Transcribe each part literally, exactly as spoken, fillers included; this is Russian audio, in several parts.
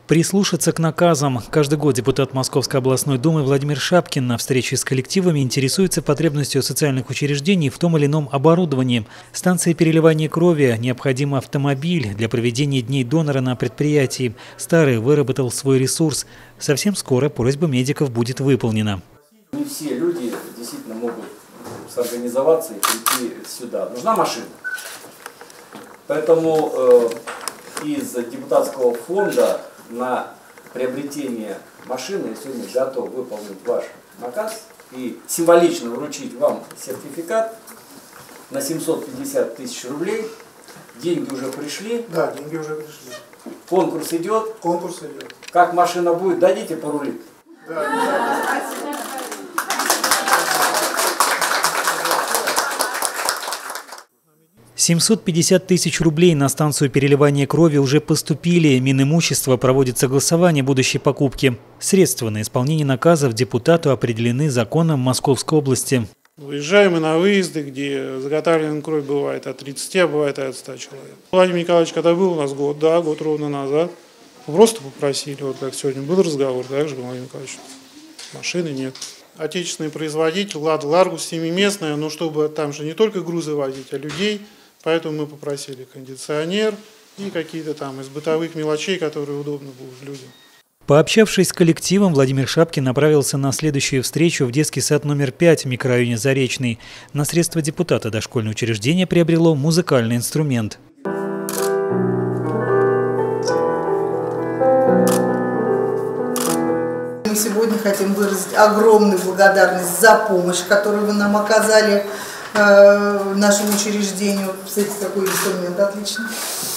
Прислушаться к наказам. Каждый год депутат Московской областной думы Владимир Шапкин на встрече с коллективами интересуется потребностью социальных учреждений в том или ином оборудовании. Станции переливания крови, необходим автомобиль для проведения дней донора на предприятии. Старый выработал свой ресурс. Совсем скоро просьба медиков будет выполнена. Не все люди действительно могут сорганизоваться и прийти сюда. Нужна машина. Поэтому э, из депутатского фонда на приобретение машины я сегодня готов выполнить ваш наказ и символично вручить вам сертификат на семьсот пятьдесят тысяч рублей. Деньги уже пришли. Да, деньги уже пришли. Конкурс идет. Конкурс идет. Как машина будет, дадите порулить? Да. семьсот пятьдесят тысяч рублей на станцию переливания крови уже поступили. Минимущество проводит согласование будущей покупки. Средства на исполнение наказов депутату определены законом Московской области. Выезжаем мы на выезды, где заготавливаемая кровь бывает от тридцати, а бывает и от ста человек. Владимир Николаевич, когда был у нас год, да, год ровно назад, просто попросили, вот как сегодня был разговор, так же, Владимир Николаевич, машины нет. Отечественный производитель, Лада Ларгус, семиместная, но чтобы там же не только грузы возить, а людей. Поэтому мы попросили кондиционер и какие-то там из бытовых мелочей, которые удобны будут людям. Пообщавшись с коллективом, Владимир Шапкин направился на следующую встречу в детский сад номер пять в микрорайоне Заречный. На средства депутата дошкольное учреждение приобрело музыкальный инструмент. Мы сегодня хотим выразить огромную благодарность за помощь, которую вы нам оказали нашему учреждению. Кстати, какой инструмент отличный.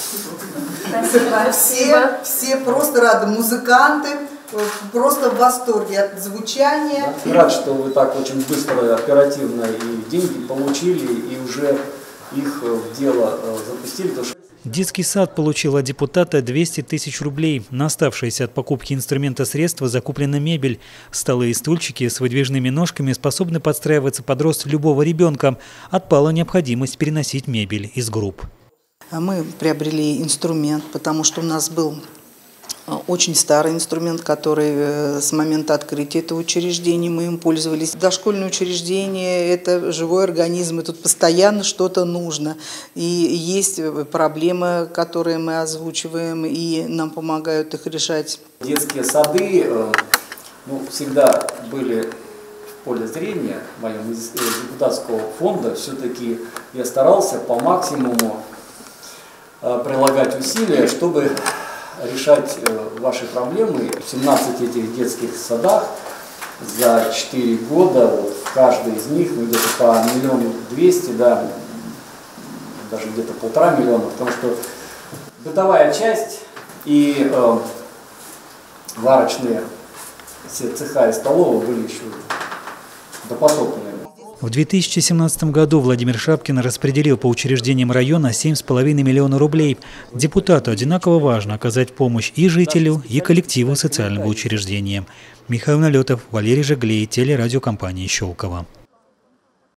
Все, все просто рады, музыканты, просто в восторге от звучания. Рад, что вы так очень быстро, оперативно и деньги получили, и уже их в дело запустили. Детский сад получил от депутата двести тысяч рублей. На оставшиеся от покупки инструмента средства закуплена мебель. Столы и стульчики с выдвижными ножками способны подстраиваться под рост любого ребенка. Отпала необходимость переносить мебель из групп. Мы приобрели инструмент, потому что у нас был очень старый инструмент, который с момента открытия этого учреждения мы им пользовались. Дошкольное учреждение – это живой организм, и тут постоянно что-то нужно. И есть проблемы, которые мы озвучиваем, и нам помогают их решать. Детские сады ну, всегда были в поле зрения моего депутатского фонда. Все-таки я старался по максимуму прилагать усилия, чтобы решать ваши проблемы. В семнадцати этих детских садах за четыре года, вот, в каждой из них ну, где-то по миллиону двести, да, даже где-то полтора миллиона, потому что бытовая часть и э, варочные все цеха и столовые были еще допотопные. В две тысячи семнадцатом году Владимир Шапкин распределил по учреждениям района семь с половиной миллионов рублей. Депутату одинаково важно оказать помощь и жителю, и коллективу социального учреждения. Михаил Налетов, Валерий Жиглей, телерадиокомпания Щелково.